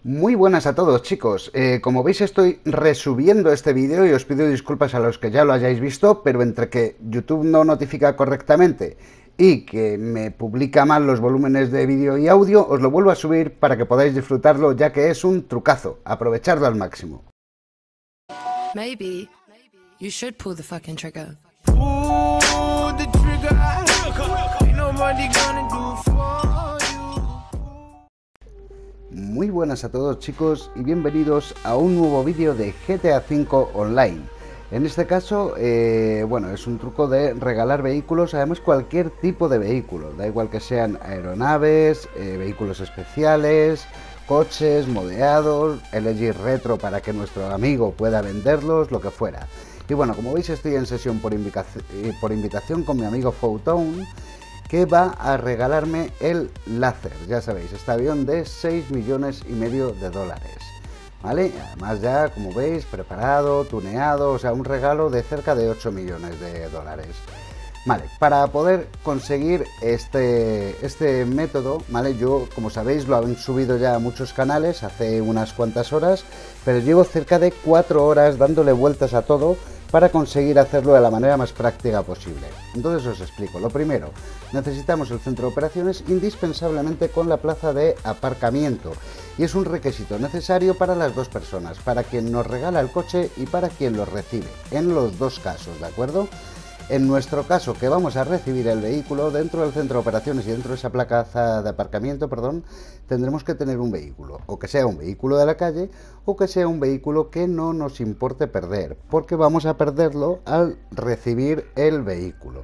Muy buenas a todos, chicos. Como veis, estoy resubiendo este vídeo y os pido disculpas a los que ya lo hayáis visto, pero entre que YouTube no notifica correctamente y que me publica mal los volúmenes de vídeo y audio, os lo vuelvo a subir para que podáis disfrutarlo, ya que es un trucazo. Aprovechadlo al máximo. Maybe you should pull the fucking trigger. Pull the trigger. Ain't nobody gonna do for you. Muy buenas a todos, chicos, y bienvenidos a un nuevo vídeo de GTA V Online. En este caso, bueno, es un truco de regalar vehículos, además cualquier tipo de vehículo, da igual que sean aeronaves, vehículos especiales, coches, modeados, LG retro para que nuestro amigo pueda venderlos, lo que fuera. Y bueno, como veis, estoy en sesión por invitación con mi amigo Photon, que va a regalarme el Láser, ya sabéis, este avión de 6,5 millones de dólares, ¿vale? Además ya, como veis, preparado, tuneado, o sea, un regalo de cerca de 8 millones de dólares. Vale, para poder conseguir este método, ¿vale? Yo, como sabéis, lo han subido ya a muchos canales hace unas cuantas horas, pero llevo cerca de 4 horas dándole vueltas a todo para conseguir hacerlo de la manera más práctica posible. Entonces os explico. Lo primero, necesitamos el centro de operaciones indispensablemente con la plaza de aparcamiento, y es un requisito necesario para las dos personas, para quien nos regala el coche y para quien lo recibe, en los dos casos, ¿de acuerdo? En nuestro caso, que vamos a recibir el vehículo, dentro del centro de operaciones y dentro de esa plaza de aparcamiento, perdón, tendremos que tener un vehículo, o que sea un vehículo de la calle, o que sea un vehículo que no nos importe perder, porque vamos a perderlo al recibir el vehículo.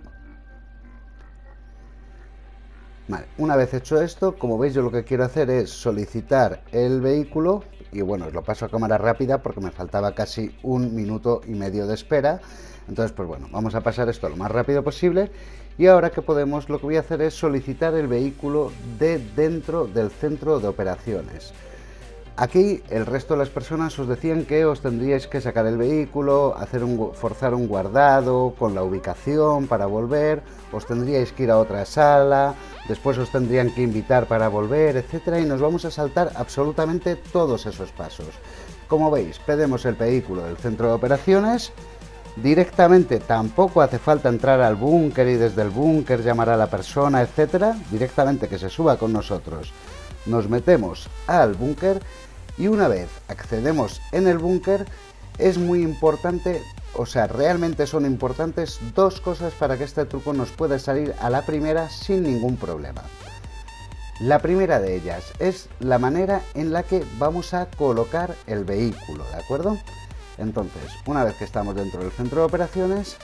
Vale, una vez hecho esto, como veis, yo lo que quiero hacer es solicitar el vehículo, y bueno, os lo paso a cámara rápida porque me faltaba casi 1,5 minutos de espera. Entonces, pues bueno, vamos a pasar esto lo más rápido posible. Y ahora que podemos, lo que voy a hacer es solicitar el vehículo de dentro del centro de operaciones. Aquí el resto de las personas os decían que os tendríais que sacar el vehículo, forzar un guardado con la ubicación para volver, os tendríais que ir a otra sala, después os tendrían que invitar para volver, etcétera, y nos vamos a saltar absolutamente todos esos pasos. Como veis, pedimos el vehículo del centro de operaciones. Directamente tampoco hace falta entrar al búnker y desde el búnker llamar a la persona, etcétera. Directamente que se suba con nosotros. Nos metemos al búnker y una vez accedemos en el búnker es muy importante, o sea, realmente son importantes dos cosas para que este truco nos pueda salir a la primera sin ningún problema. La primera de ellas es la manera en la que vamos a colocar el vehículo, ¿de acuerdo? Entonces, una vez que estamos dentro del centro de operaciones,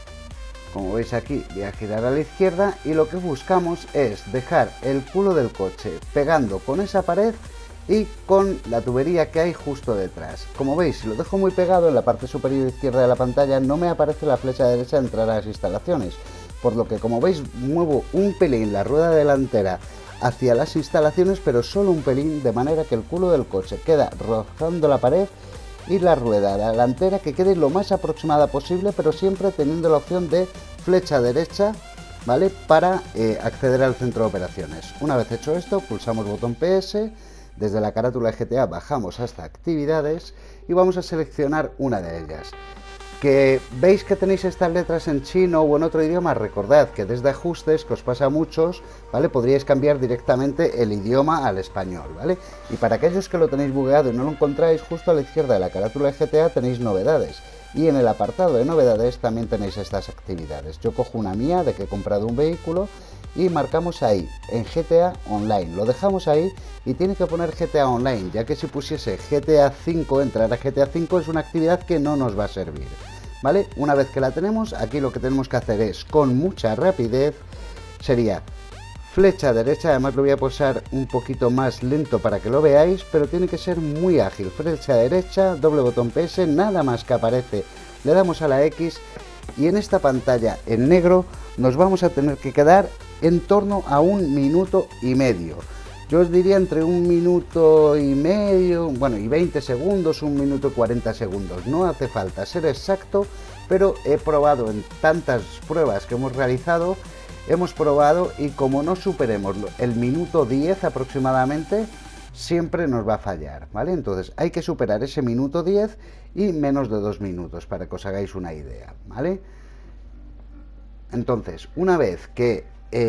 como veis aquí, voy a girar a la izquierda y lo que buscamos es dejar el culo del coche pegando con esa pared y con la tubería que hay justo detrás. Como veis, si lo dejo muy pegado en la parte superior izquierda de la pantalla no me aparece la flecha derecha de entrar a las instalaciones, por lo que, como veis, muevo un pelín la rueda delantera hacia las instalaciones, pero solo un pelín, de manera que el culo del coche queda rozando la pared y la rueda delantera que quede lo más aproximada posible, pero siempre teniendo la opción de flecha derecha, ¿vale? Para acceder al centro de operaciones. Una vez hecho esto, pulsamos botón PS, desde la carátula de GTA bajamos hasta actividades y vamos a seleccionar una de ellas. Que veis que tenéis estas letras en chino o en otro idioma, recordad que desde ajustes, que os pasa a muchos, ¿vale? Podríais cambiar directamente el idioma al español, ¿vale? Y para aquellos que lo tenéis bugueado y no lo encontráis, justo a la izquierda de la carátula de GTA tenéis novedades. Y en el apartado de novedades también tenéis estas actividades. Yo cojo una mía de que he comprado un vehículo y marcamos ahí, en GTA Online. Lo dejamos ahí y tiene que poner GTA Online, ya que si pusiese GTA V, entrar a GTA V es una actividad que no nos va a servir. ¿Vale? Una vez que la tenemos, aquí lo que tenemos que hacer es, con mucha rapidez, sería flecha derecha, además lo voy a posar un poquito más lento para que lo veáis, pero tiene que ser muy ágil. Flecha derecha, doble botón PS, nada más que aparece, le damos a la X y en esta pantalla en negro nos vamos a tener que quedar en torno a 1,5 minutos. Yo os diría entre 1,5 minutos, bueno, y 20 segundos, 1 minuto y 40 segundos. No hace falta ser exacto, pero he probado en tantas pruebas que hemos realizado, y como no superemos el minuto 10 aproximadamente, siempre nos va a fallar, ¿vale? Entonces hay que superar ese minuto 10 y menos de 2 minutos para que os hagáis una idea, ¿vale? Entonces, una vez que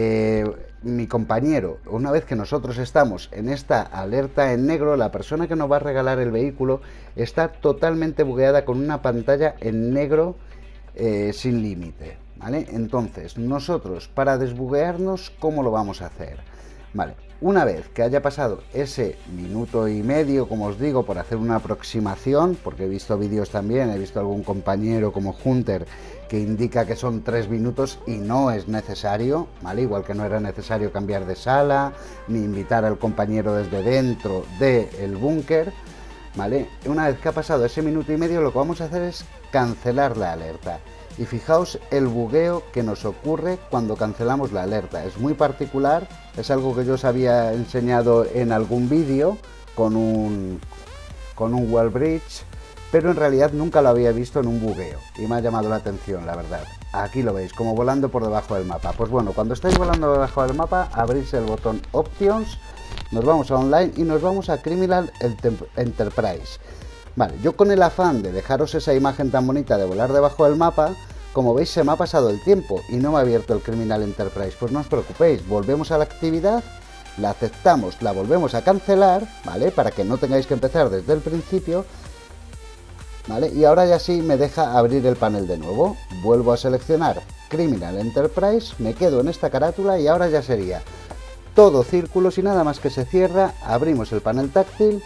mi compañero, una vez que nosotros estamos en esta alerta en negro, la persona que nos va a regalar el vehículo está totalmente bugueada con una pantalla en negro sin límite, ¿vale? Entonces, nosotros para desbuguearnos, ¿cómo lo vamos a hacer? Vale, una vez que haya pasado ese minuto y medio, como os digo, por hacer una aproximación, porque he visto vídeos también, he visto algún compañero como Hunter que indica que son 3 minutos y no es necesario, ¿vale? Igual que no era necesario cambiar de sala, ni invitar al compañero desde dentro del búnker, ¿vale? Una vez que ha pasado ese minuto y medio, lo que vamos a hacer es cancelar la alerta. Y fijaos el bugueo que nos ocurre cuando cancelamos la alerta. Es muy particular, es algo que yo os había enseñado en algún vídeo con un wall bridge, pero en realidad nunca lo había visto en un bugueo y me ha llamado la atención, la verdad. Aquí lo veis, como volando por debajo del mapa. Pues bueno, cuando estáis volando por debajo del mapa, abrís el botón Options, nos vamos a Online y nos vamos a Criminal Enterprise. Vale, yo con el afán de dejaros esa imagen tan bonita de volar debajo del mapa, como veis se me ha pasado el tiempo y no me ha abierto el Criminal Enterprise. Pues no os preocupéis, volvemos a la actividad, la aceptamos, la volvemos a cancelar, ¿vale? Para que no tengáis que empezar desde el principio, ¿vale? Y ahora ya sí me deja abrir el panel de nuevo. Vuelvo a seleccionar Criminal Enterprise, me quedo en esta carátula y ahora ya sería todo círculos y nada más que se cierra, abrimos el panel táctil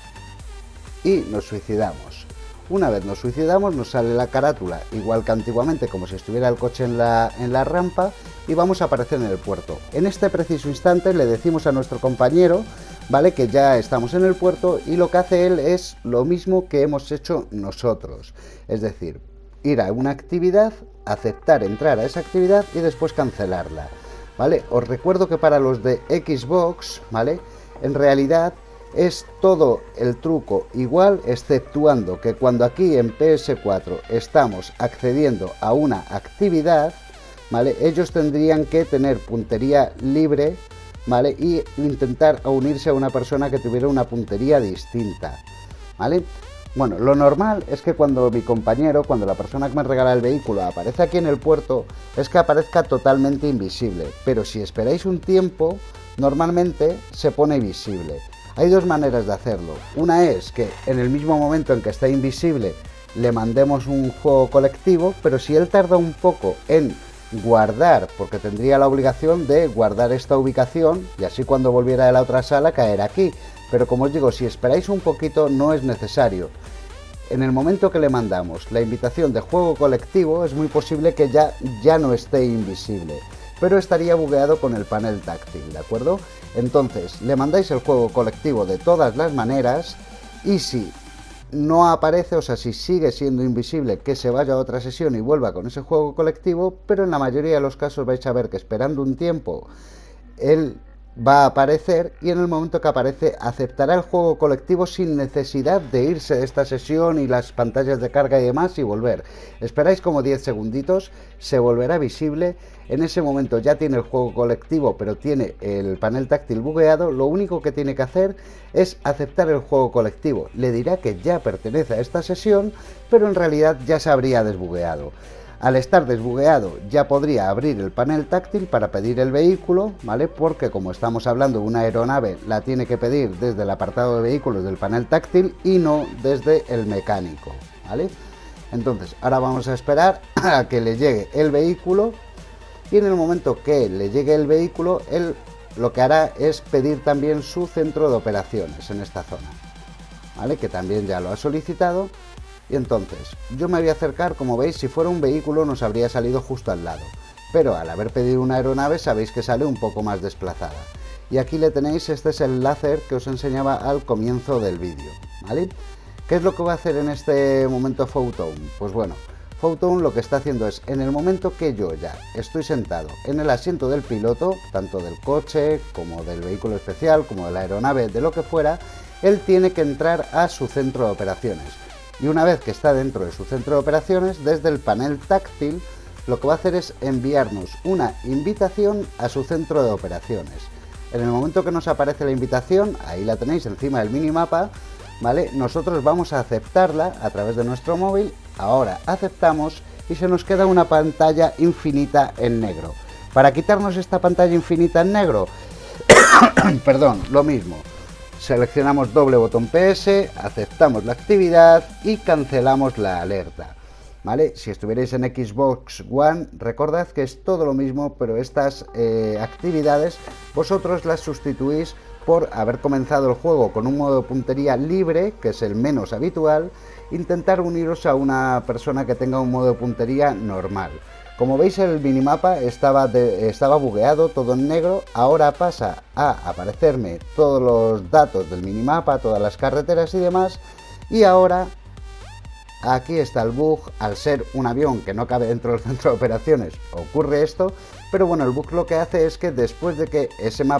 y nos suicidamos. Una vez nos suicidamos nos sale la carátula igual que antiguamente, como si estuviera el coche en la rampa, y vamos a aparecer en el puerto. En este preciso instante le decimos a nuestro compañero, ¿vale?, que ya estamos en el puerto, y lo que hace él es lo mismo que hemos hecho nosotros, es decir, ir a una actividad, aceptar entrar a esa actividad y después cancelarla, ¿vale? Os recuerdo que para los de Xbox, ¿vale?, en realidad es todo el truco igual, exceptuando que cuando aquí en PS4 estamos accediendo a una actividad, ¿vale?, ellos tendrían que tener puntería libre, ¿vale?, y intentar unirse a una persona que tuviera una puntería distinta, ¿vale? Bueno, lo normal es que cuando mi compañero, cuando la persona que me regala el vehículo aparece aquí en el puerto, es que aparezca totalmente invisible, pero si esperáis un tiempo, normalmente se pone visible. Hay dos maneras de hacerlo. Una es que en el mismo momento en que está invisible le mandemos un juego colectivo, pero si él tarda un poco en guardar, porque tendría la obligación de guardar esta ubicación y así cuando volviera de la otra sala caer aquí. Pero como os digo, si esperáis un poquito no es necesario. En el momento que le mandamos la invitación de juego colectivo es muy posible que ya no esté invisible, pero estaría bugueado con el panel táctil, ¿de acuerdo? Entonces, le mandáis el juego colectivo de todas las maneras y si no aparece, o sea, si sigue siendo invisible, que se vaya a otra sesión y vuelva con ese juego colectivo, pero en la mayoría de los casos vais a ver que esperando un tiempo él va a aparecer y en el momento que aparece aceptará el juego colectivo sin necesidad de irse de esta sesión y las pantallas de carga y demás y volver. Esperáis como 10 segunditos, se volverá visible, en ese momento ya tiene el juego colectivo pero tiene el panel táctil bugueado, lo único que tiene que hacer es aceptar el juego colectivo, le dirá que ya pertenece a esta sesión pero en realidad ya se habría desbugueado. Al estar desbugueado ya podría abrir el panel táctil para pedir el vehículo, ¿vale? Porque como estamos hablando de una aeronave, la tiene que pedir desde el apartado de vehículos del panel táctil y no desde el mecánico, ¿vale? Entonces, ahora vamos a esperar a que le llegue el vehículo y en el momento que le llegue el vehículo, él lo que hará es pedir también su centro de operaciones en esta zona, ¿vale? Que también ya lo ha solicitado. Y entonces, yo me voy a acercar, como veis, si fuera un vehículo nos habría salido justo al lado, pero al haber pedido una aeronave sabéis que sale un poco más desplazada. Y aquí le tenéis, este es el láser que os enseñaba al comienzo del vídeo, ¿vale? ¿Qué es lo que va a hacer en este momento Photon? Pues bueno, Photon lo que está haciendo es, en el momento que yo ya estoy sentado en el asiento del piloto, tanto del coche como del vehículo especial, como de la aeronave, de lo que fuera, él tiene que entrar a su centro de operaciones. Y una vez que está dentro de su centro de operaciones, desde el panel táctil, lo que va a hacer es enviarnos una invitación a su centro de operaciones. En el momento que nos aparece la invitación, ahí la tenéis encima del minimapa, ¿vale? Nosotros vamos a aceptarla a través de nuestro móvil. Ahora aceptamos y se nos queda una pantalla infinita en negro. Para quitarnos esta pantalla infinita en negro, perdón, lo mismo. Seleccionamos doble botón PS, aceptamos la actividad y cancelamos la alerta. ¿Vale? Si estuvierais en Xbox One, recordad que es todo lo mismo, pero estas actividades vosotros las sustituís por haber comenzado el juego con un modo de puntería libre, que es el menos habitual, intentar uniros a una persona que tenga un modo de puntería normal. Como veis, el minimapa estaba bugueado, todo en negro. Ahora pasa a aparecerme todos los datos del minimapa, todas las carreteras y demás, y ahora aquí está el bug. Al ser un avión que no cabe dentro del centro de operaciones, ocurre esto, pero bueno, el bug lo que hace es que después de que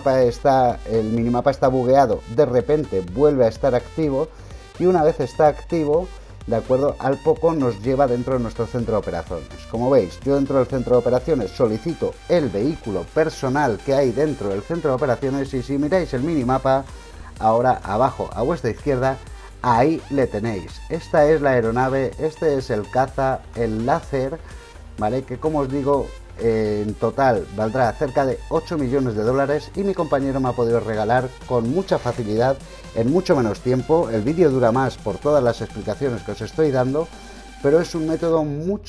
el minimapa está bugueado, de repente vuelve a estar activo, y una vez está activo, de acuerdo, al poco nos lleva dentro de nuestro centro de operaciones. Como veis, yo dentro del centro de operaciones solicito el vehículo personal que hay dentro del centro de operaciones, y si miráis el minimapa, ahora abajo a vuestra izquierda, ahí le tenéis. Esta es la aeronave, este es el caza, el láser, ¿vale? Que como os digo, en total valdrá cerca de 8 millones de dólares, y mi compañero me ha podido regalar con mucha facilidad, en mucho menos tiempo. El vídeo dura más por todas las explicaciones que os estoy dando, pero es un método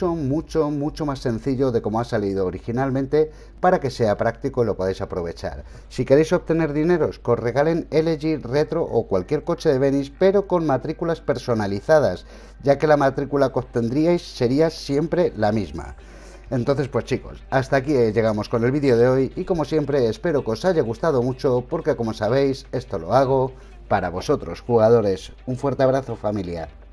mucho más sencillo de como ha salido originalmente, para que sea práctico y lo podáis aprovechar. Si queréis obtener dineros, que os regalen LG Retro o cualquier coche de Venice, pero con matrículas personalizadas, ya que la matrícula que obtendríais sería siempre la misma. Entonces pues chicos, hasta aquí llegamos con el vídeo de hoy, y como siempre espero que os haya gustado mucho, porque como sabéis, esto lo hago para vosotros, jugadores. Un fuerte abrazo, familia.